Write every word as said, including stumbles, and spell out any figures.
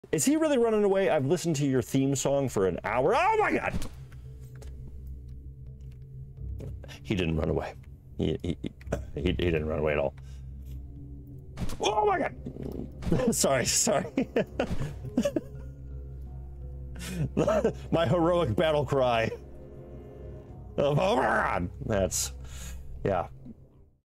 Is he really running away? I've listened to your theme song for an hour. Oh my God! He didn't run away. He, he, he, he didn't run away at all. Oh my God! Sorry, sorry. My heroic battle cry. Oh my God! That's, yeah.